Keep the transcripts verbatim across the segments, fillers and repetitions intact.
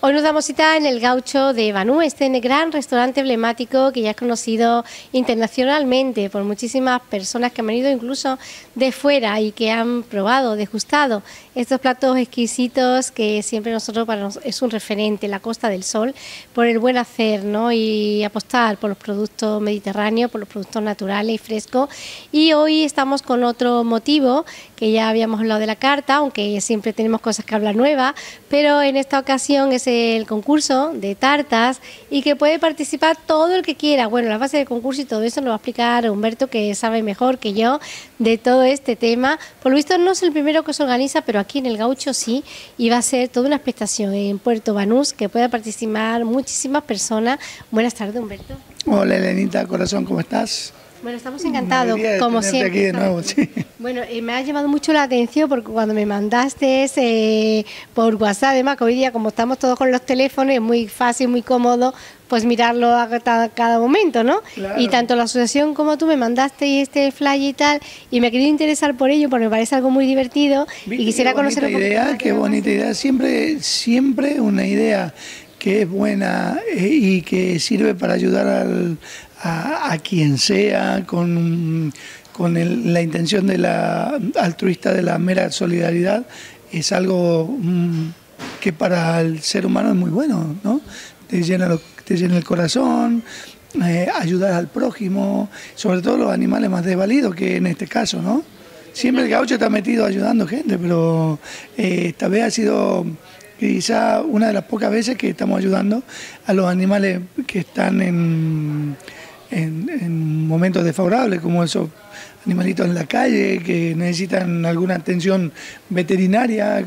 Hoy nos damos cita en el Gaucho de Banús, este gran restaurante emblemático que ya es conocido internacionalmente por muchísimas personas que han venido incluso de fuera y que han probado, degustado estos platos exquisitos que siempre nosotros para nosotros es un referente, la Costa del Sol, por el buen hacer, ¿no? Y apostar por los productos mediterráneos, por los productos naturales y frescos. Y hoy estamos con otro motivo, que ya habíamos hablado de la carta, aunque siempre tenemos cosas que hablar nuevas, pero en esta ocasión es el concurso de tartas y que puede participar todo el que quiera. Bueno, la base del concurso y todo eso nos va a explicar Humberto, que sabe mejor que yo de todo este tema. Por lo visto no es el primero que se organiza, pero aquí en el Gaucho sí, y va a ser toda una expectación en Puerto Banús, que pueda participar muchísimas personas. Buenas tardes, Humberto. Hola, Elenita, corazón, ¿cómo estás? Bueno, estamos encantados, como siempre. Aquí de nuevo, sí. Bueno, eh, me ha llamado mucho la atención porque cuando me mandaste eh, por WhatsApp, además que hoy día como estamos todos con los teléfonos, es muy fácil, muy cómodo, pues mirarlo a cada, cada momento, ¿no? Claro. Y tanto la asociación como tú me mandaste este fly y tal, y me he querido interesar por ello porque me parece algo muy divertido y quisiera conocer un poquito. Qué bonita idea, qué bonita idea, siempre, siempre una idea que es buena eh, y que sirve para ayudar al, a, a quien sea, con, con el, la intención de la altruista de la mera solidaridad, es algo mm, que para el ser humano es muy bueno, ¿no? Te llena, lo, te llena el corazón, eh, ayudar al prójimo, sobre todo los animales más desvalidos, que en este caso, ¿no? Siempre el Gaucho está metido ayudando gente, pero eh, esta vez ha sido quizá una de las pocas veces que estamos ayudando a los animales que están en, en, en momentos desfavorables, como esos animalitos en la calle que necesitan alguna atención veterinaria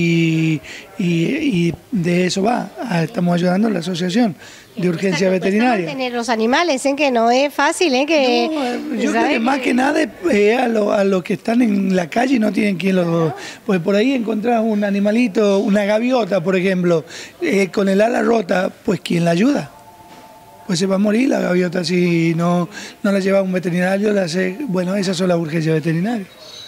y, y, y de eso va. Estamos ayudando a la asociación de urgencia veterinaria. Tener los animales, ¿eh? Que no es fácil, ¿eh? Que, no, yo creo que más que nada eh, a los a lo que están en la calle y no tienen quien los... Pues por ahí encontrás un animalito, una gaviota, por ejemplo, eh, con el ala rota, pues ¿quién la ayuda? Pues se va a morir la gaviota si no, no la lleva a un veterinario, la hace... Bueno, esas son las urgencias veterinarias.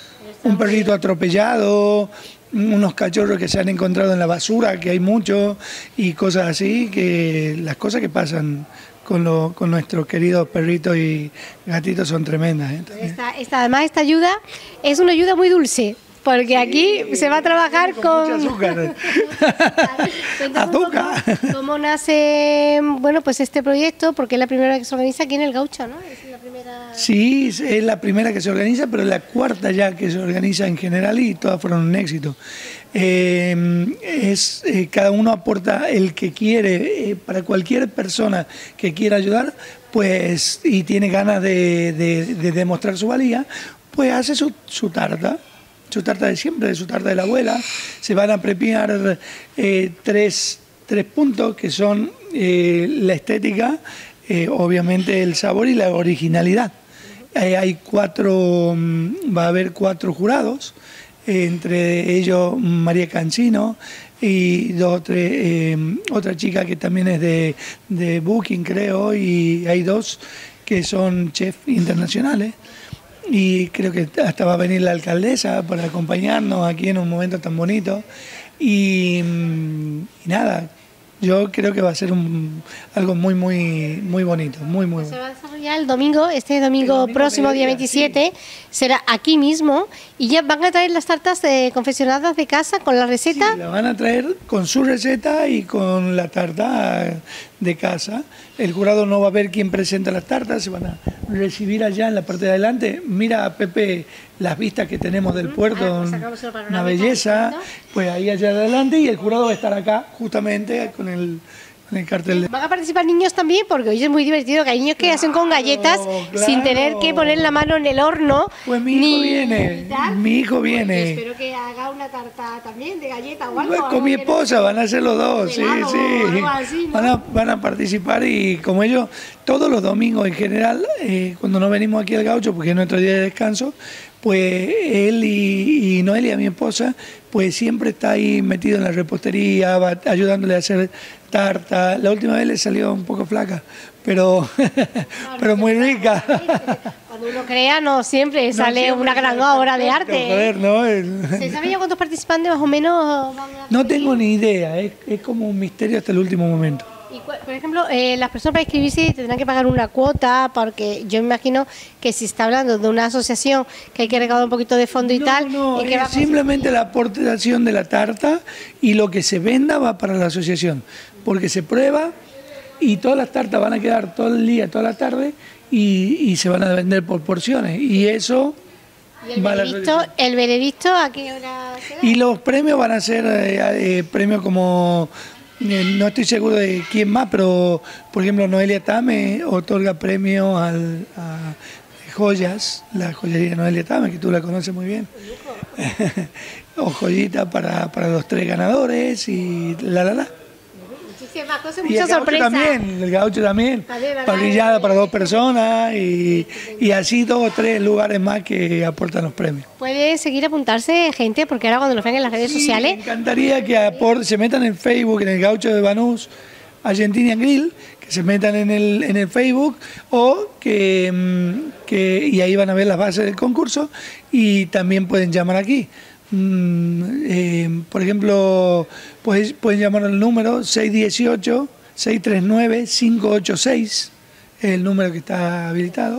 Un perrito atropellado, unos cachorros que se han encontrado en la basura, que hay muchos, y cosas así, que las cosas que pasan con, lo, con nuestros queridos perritos y gatitos son tremendas. ¿eh? Esta, esta, además, esta ayuda es una ayuda muy dulce. Porque sí, aquí se va a trabajar con... con... Mucha azúcar. Azúcar. ¿Cómo, ¿Cómo nace bueno, pues este proyecto? Porque es la primera que se organiza aquí en el Gaucho, ¿no? Es la primera... Sí, es la primera que se organiza, pero es la cuarta ya que se organiza en general y todas fueron un éxito. Eh, es, eh, cada uno aporta el que quiere, eh, para cualquier persona que quiera ayudar, pues y tiene ganas de, de, de demostrar su valía, pues hace su, su tarta. Su tarta de siempre, de su tarta de la abuela. Se van a premiar eh, tres, tres puntos que son eh, la estética, eh, obviamente el sabor y la originalidad. Eh, hay cuatro, va a haber cuatro jurados, eh, entre ellos María Cancino y dos, tres, eh, otra chica que también es de, de Booking, creo, y hay dos que son chefs internacionales. Y creo que hasta va a venir la alcaldesa para acompañarnos aquí en un momento tan bonito. Y, y nada, yo creo que va a ser un, algo muy, muy, muy bonito, muy, muy bueno. Se va a desarrollar el domingo, este domingo, domingo próximo, día veintisiete, sí. Será aquí mismo, y ya van a traer las tartas eh, confeccionadas de casa con la receta. Sí, la van a traer con su receta y con la tarta de casa. El jurado no va a ver quién presenta las tartas, se van a recibir allá en la parte de adelante. Mira, Pepe, las vistas que tenemos del puerto, ah, pues una belleza, pues ahí allá adelante, y el jurado va a estar acá justamente con el, con el cartel. De... Van a participar niños también, porque hoy es muy divertido, que hay niños que claro, hacen con galletas claro. sin tener que poner la mano en el horno. Pues mi hijo ni... viene, mi hijo viene. Pues espero que haga una tarta también de galleta o algo. Pues con mi esposa van a hacer los dos, sí, sí. Así, ¿no? van, a, van a participar, y como ellos, todos los domingos en general, eh, cuando no venimos aquí al Gaucho, porque es nuestro día de descanso, pues él y, y Noelia, mi esposa, pues siempre está ahí metido en la repostería, va ayudándole a hacer tarta. La última vez le salió un poco flaca, pero, pero muy rica. Cuando uno crea, no siempre sale no siempre una gran sale obra de perfecto, arte. Joder, ¿no? El... ¿Se sabe ya cuántos participantes más o menos van a No tengo ni idea, es, es como un misterio hasta el último momento. Y, por ejemplo, eh, las personas para inscribirse tendrán que pagar una cuota, porque yo me imagino que si está hablando de una asociación que hay que recaudar un poquito de fondo y no, tal... No, ¿y qué es va a simplemente la aportación de la tarta y lo que se venda va para la asociación, porque se prueba y todas las tartas van a quedar todo el día, toda la tarde y, y se van a vender por porciones y eso... ¿Y el veredicto, el veredicto a qué hora será? Y los premios van a ser eh, eh, premios como... No estoy seguro de quién más, pero por ejemplo Noelia Tame otorga premios al, a joyas, la joyería Noelia Tame, que tú la conoces muy bien. O joyita para, para los tres ganadores y la la la. Muchísimas cosas, Y muchas el gaucho sorpresas. también, el gaucho también, Vale, vale, parrillada vale. para dos personas y, y así dos o tres lugares más que aportan los premios. Puede seguir apuntarse gente, porque ahora cuando nos ven en las redes Sí, sociales... me encantaría que aport- se metan en Facebook, en el gaucho de Banús, Argentinian Grill, que se metan en el, en el Facebook o que, mm, que y ahí van a ver las bases del concurso y también pueden llamar aquí. Mm, eh, por ejemplo, pues, pueden llamar al número seis uno ocho, seis tres nueve, cinco ocho seis, es el número que está habilitado,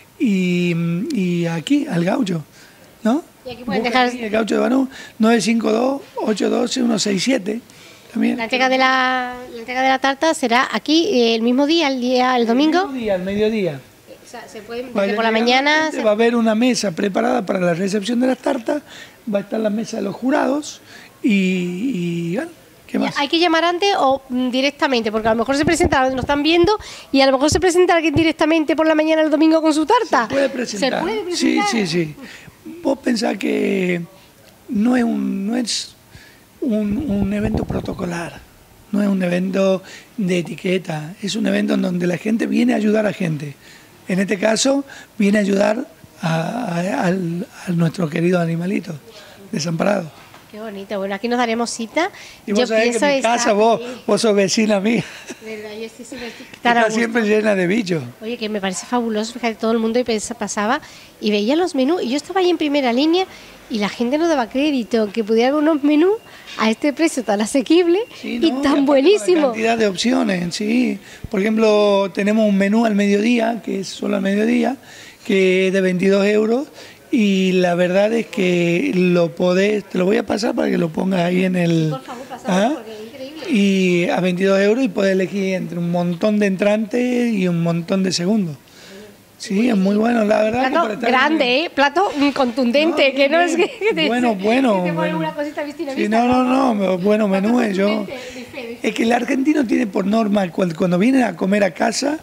y, y aquí, al gaucho, ¿no? Y aquí pueden Busca dejar... aquí el gaucho de Banús, nueve cinco dos, ocho uno dos, uno seis siete. También. La entrega de la, la entrega de la tarta será aquí eh, el mismo día, el día el domingo. Al mediodía, al mediodía. O sea, se puede desde Vaya por la llegando mañana. gente, se- Va a haber una mesa preparada para la recepción de las tartas, va a estar la mesa de los jurados y, y bueno, ¿qué más? ¿Hay que llamar antes o mm, directamente? Porque a lo mejor se presenta, nos están viendo, y a lo mejor se presenta alguien directamente por la mañana el domingo con su tarta. Se puede presentar. ¿Se puede Sí, presentar? sí, sí. Vos pensás que no es un, no es un, un evento protocolar, no es un evento de etiqueta, es un evento en donde la gente viene a ayudar a gente. En este caso, viene a ayudar a, a- al- a nuestro querido animalito desamparado. Qué bonito. Bueno, aquí nos daremos cita. Y vos sabés que en mi estar casa vos, aquí. vos sos vecina mía, De verdad, yo estoy súper- estar a está gusto. siempre llena de bichos. Oye, que me parece fabuloso, fíjate, todo el mundo y pens- pasaba y veía los menús, y yo estaba ahí en primera línea y la gente no daba crédito que pudiera haber unos menús a este precio tan asequible Sí, y ¿no? tan aparte buenísimo. La cantidad de opciones, sí. Por ejemplo, tenemos un menú al mediodía, que es solo al mediodía, que es de veintidós euros. Y la verdad es que lo podés, te lo voy a pasar para que lo pongas ahí en el... Por favor, pásalo, ¿Ah? porque es increíble. Y a veintidós euros y podés elegir entre un montón de entrantes y un montón de segundos. Sí, es muy bueno, la verdad. que Plato para estar en- grande, ¿eh? Plato mm, contundente, No, que no bien, es que, que te, bueno, bueno, que te ponen bueno. una cosita vista Sí, no, no, no, bueno, menú es yo. Contundente, de fe, de fe. Es que el argentino tiene por norma, cuando, cuando vienen a comer a casa,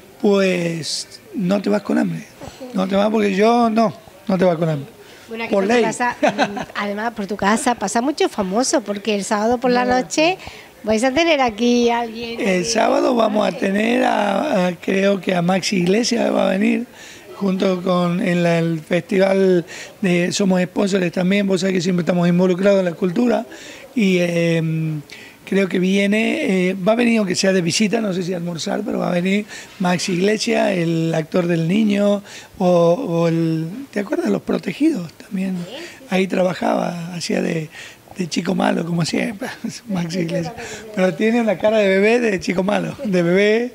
pues no te vas con hambre. No te vas porque yo no, no te vas con hambre. Bueno, aquí por por, tu ley. casa, mm, además por tu casa pasa mucho famoso, porque el sábado por la noche vais a tener aquí a alguien. El sábado vamos a tener, a, a- creo que a Maxi Iglesias va a venir, junto con en la- el festival de Somos Sponsors también, vos sabés que siempre estamos involucrados en la cultura, y eh, creo que viene, eh, va a venir aunque sea de visita, no sé si a almorzar, pero va a venir Maxi Iglesias, el actor del niño, o, o el, ¿te acuerdas de Los Protegidos? También ahí trabajaba, hacía de... de chico malo, como siempre, Maxi Iglesias. Pero tiene una cara de bebé de chico malo, de bebé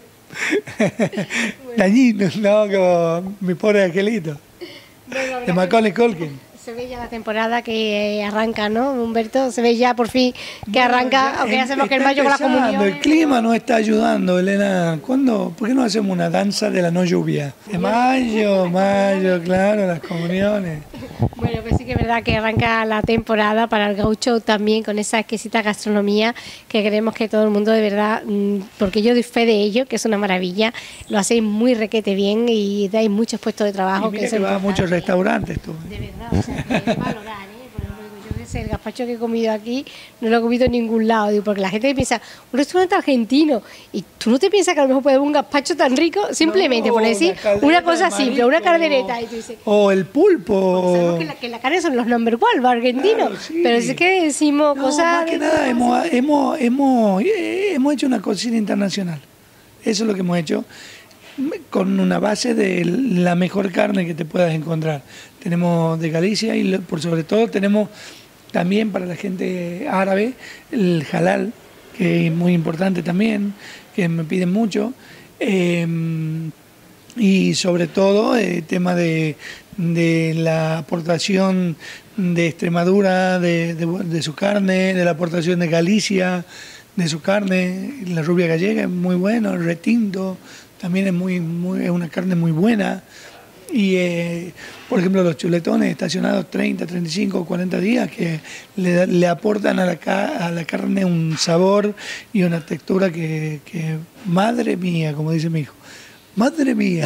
dañino, ¿no? Como mi pobre angelito, de Macaulay Culkin. Se ve ya la temporada que eh, arranca, ¿no, Humberto? Se ve ya por fin que arranca, aunque ya sabemos que el Está mayo con la empezando, comunión. el clima no está ayudando, Elena. ¿Cuándo? ¿Por qué no hacemos una danza de la no lluvia? De mayo, mayo, claro, las comuniones. Bueno, pues sí que es verdad que arranca la temporada para el gaucho también con esa exquisita gastronomía que queremos que todo el mundo de verdad, mm, porque yo doy fe de ello, que es una maravilla, lo hacéis muy requete bien y dais muchos puestos de trabajo. Y mira eso que es va a muchos importante. restaurantes tú. De verdad, o sea, que es valorar, ¿eh? Por ejemplo, yo qué sé, el gazpacho que he comido aquí no lo he comido en ningún lado, digo, porque la gente piensa, un restaurante argentino, y tú no te piensas que a lo mejor puede haber un gazpacho tan rico, simplemente No, por decir una caldereta una cosa de simple, una marisco, caldereta, y tú dices, O el pulpo. sabemos que la, que la carne son los number one, los argentinos, Claro, sí. pero es que decimos No, cosas... más que de- nada hemos, hemos, hemos, eh, hemos hecho una cocina internacional. Eso es lo que hemos hecho. con una base de la mejor carne que te puedas encontrar. Tenemos de Galicia y por sobre todo tenemos también para la gente árabe el halal, que es muy importante también, que me piden mucho. Eh, y sobre todo el tema de, de la aportación de Extremadura, de, de, de su carne, de la aportación de Galicia, de su carne. La rubia gallega es muy buena, el retinto también es, muy, muy, es una carne muy buena. Y, eh, por ejemplo, los chuletones estacionados treinta, treinta y cinco, cuarenta días que le, le aportan a la, a la carne un sabor y una textura que, que, madre mía, como dice mi hijo, madre mía.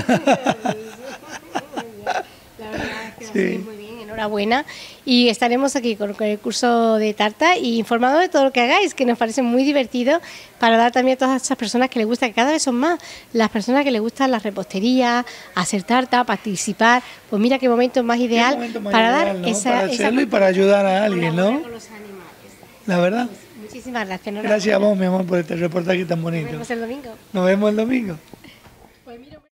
La verdad es que sí. Muy bien, enhorabuena. Y estaremos aquí con el curso de tarta y informando de todo lo que hagáis, que nos parece muy divertido, para dar también a todas esas personas que les gusta, que cada vez son más las personas que les gustan la repostería, hacer tarta, participar. Pues mira qué momento más ideal momento más para ideal, dar ¿no? esa, para hacerlo esa y para ayudar a alguien, ¿no? Con los animales. La verdad. Pues, muchísimas gracias. Gracias a vos, mi amor, por este reportaje tan bonito. Nos vemos el domingo. Nos vemos el domingo. Pues mira,